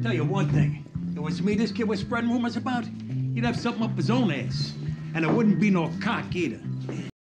Tell you one thing. If it was me this kid was spreading rumors about, he'd have something up his own ass. And it wouldn't be no cock either.